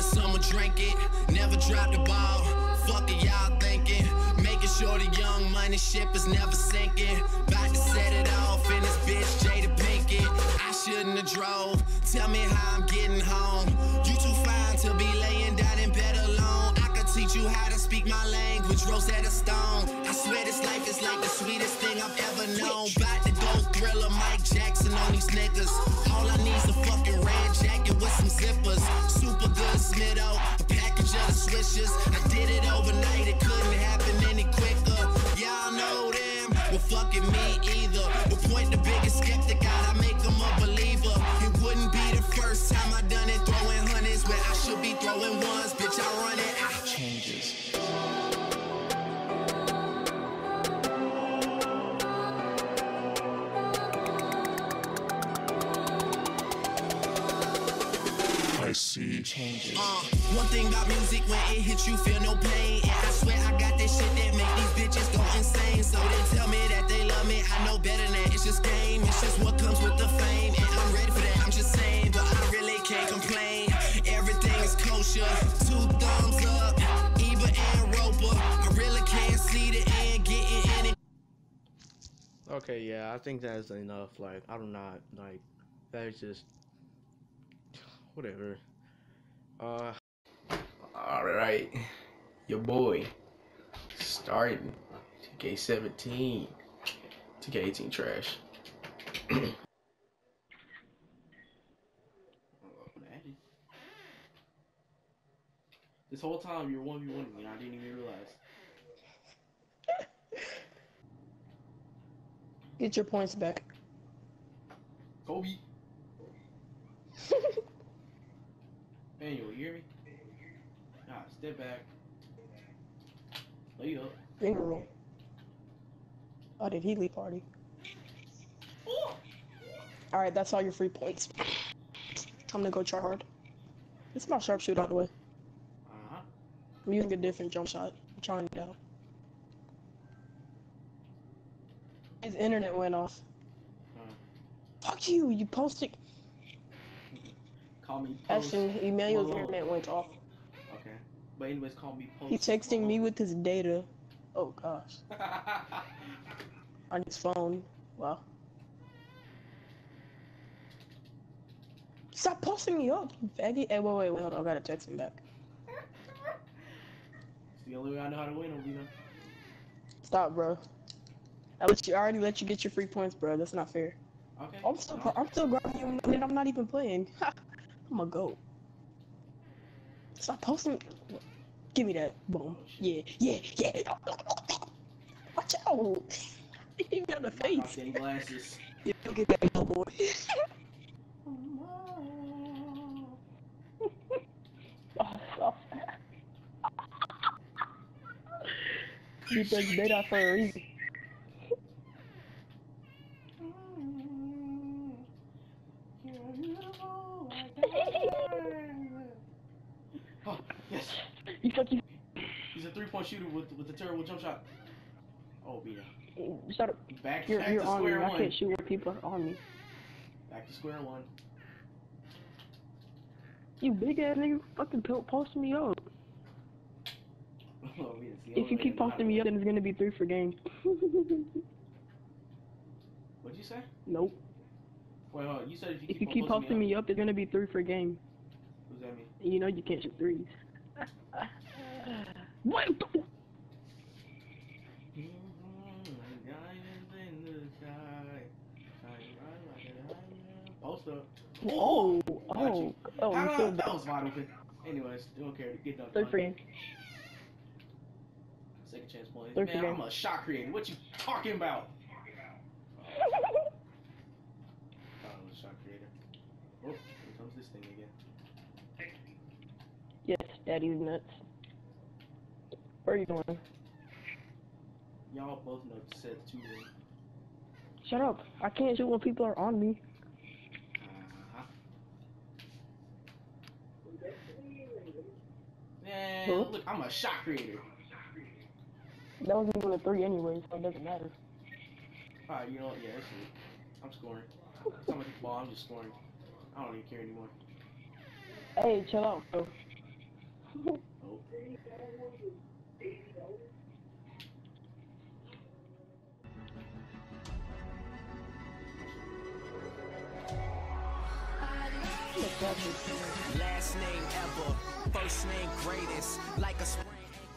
and someone drank it. Never dropped the ball. Fuck it, y'all thinking. Making sure the young money ship is never sinking. About to set it off in this bitch, Jada Pinkett. I shouldn't have drove. Tell me how I'm getting home. You too fine to be laying down in bed alone. I could teach you how to speak my language, Rosetta Stone. I swear this life is like the sweetest thing I've ever known. About to go Thriller, Mike Jackson on these niggas. All I need's a fucking red jacket with some zippers. Super good Smitto, a package of the swishers. I did it overnight, it couldn't happen any quicker. Y'all know them, well fucking me either. But point the biggest skeptic out, I make them a believer. It wouldn't be the first time I done it, throwing hundreds where I should be throwing ones. Bitch, I run it out. Changes. I see changes. One thing about music, when it hits you, feel no pain. And I swear I got this shit that make these bitches go insane. So they tell me that they love me, I know better than that. It's just game, it's just what comes with the fame. And I'm ready for that, I'm just saying, but I really can't complain. Everything is kosher, 2 thumbs up, Eva and Roper. I really can't see the end getting any. Okay, yeah, I think that's enough. Like, I do not, like, that is just, whatever. Alright, your boy, starting 2K17, 2K18 trash. This whole time you're 1v1ing me and I didn't even realize. Get your points back. Kobe. Manuel, you hear me? Nah, step back. Lay up. Finger roll. Oh, did he leave party? Alright, that's all your free points. Time to go try hard. It's my sharpshooter out the way. I'm using a different jump shot. I'm trying it out. His internet went off. Fuck you, you posted. Call me post. Actually, Emmanuel's internet went off. Okay. But anyways, call me post. He's texting me with his data. Oh gosh. On his phone. Wow. Stop posting me up, you faggot. Hey, wait, hold on. I gotta text him back. It's the only way I know how to win, Obina. Stop, bro. I already let you get your free points, bro. That's not fair. Okay. I'm still grabbing you, and I'm not even playing. I'm a goat. Stop posting. Give me that. Boom. Yeah. Watch out. You got the face. Glasses. You get that, little boy. Oh, so sad. You think better for a reason. Oh, yes. He's a 3-point shooter with the terrible jump shot. Oh, yeah. Shut up. Back You're to on me. square one. I can't shoot where people are on me. Back to square one. You big ass nigga, fucking post me up. Oh, If you keep posting me up, then it's gonna be 3 for game. What'd you say? Nope. Wait, hold on. You said if you keep posting me up, it's gonna be 3 for game. What does that mean? You know you can't shoot 3s. What? Post up. Oh, that was wide open. Anyways, don't care. Get done. 3 for game. Second chance points. 3 for Man, game. I'm a shot creator. What you talking about? I'm a shot creator. Oh, here comes this thing again. Yes, daddy's nuts. Where are you going? Y'all both know to set 2 in. Shut up. I can't shoot when people are on me. Man, Huh? look, I'm a shot creator. That wasn't even a 3 anyway, so it doesn't matter. Alright, you know what? Yeah, that's it. I'm scoring. Some of the ball, I'm just scoring. I don't even care anymore. Hey, chill out, bro. Last name ever, first name greatest, like a spring.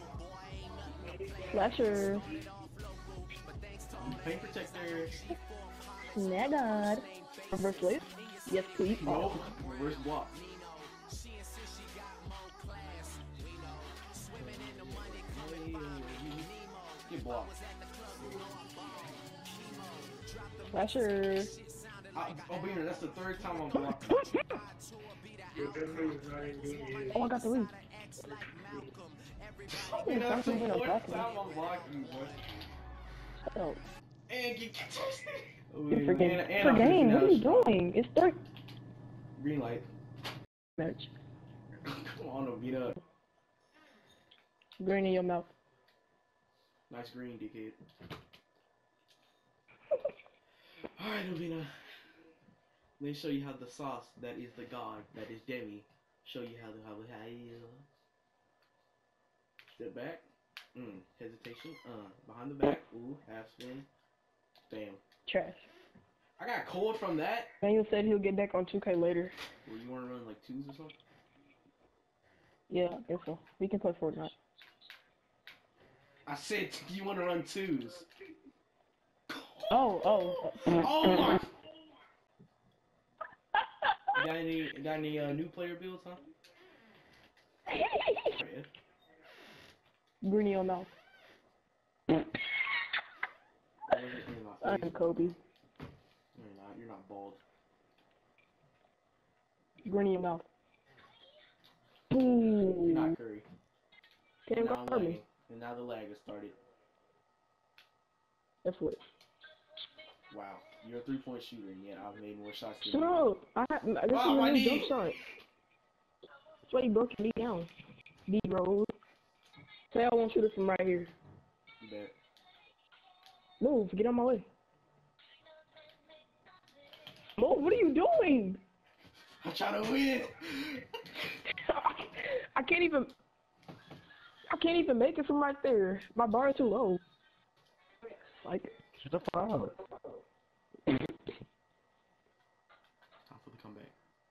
Flasher. Paint protector. Snagad. Reverse wave? Yes, please. No. Reverse block. Get blocked. Flasher. Oh, Beaner, that's the third time I'm blocking. Oh, I got the lead. Beaner, that's the fourth time I'm blocking you, boy. Oh, And get good for game. For game, what are you doing? It's third Green light. match. Come on, Obina. Green in your mouth. Nice green, DK. Alright, Obina. Let me show you how the sauce that is the god, that is Demi. Show you how step back. Hesitation. Behind the back. Ooh, half spin. Bam. Trash. I got cold from that. Daniel said he'll get back on 2K later. Well, you want to run like twos or something? Yeah, I guess so. We can play Fortnite. I said you want to run twos. Oh. Oh my! Got any new player builds, huh? Green in your mouth. I'm Kobe. You're not bald. Green in your mouth. You're Ooh. not Curry. Can't Now I'm guard me. lagging. And now the lag has started. That's what. Wow. You're a 3-point shooter, and yet I've made more shots than Shut you. up. This Wow, my is a knee. jump shot. That's why you broke your knee down. D-Rose. Say I want you to from right here. You bet. Move, get on my way. Move, what are you doing? I'm trying to win. I can't even make it from right there. My bar is too low. Like, shut the fuck up. Time for the comeback.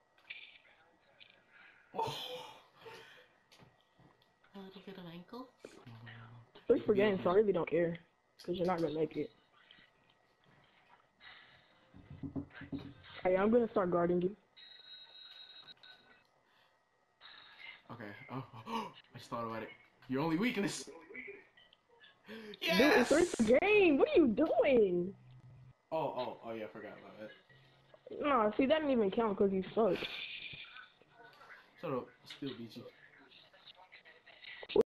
Oh. A little bit of ankle. 3 per game, so I really don't care. Because you're not going to make it. Hey, I'm going to start guarding you. Okay. Oh, I just thought about it. Your only weakness. Dude, Yes. it's 3 per game. What are you doing? Oh, yeah, I forgot about that. No, see, that didn't even count because you suck. Shut up. I still beat you.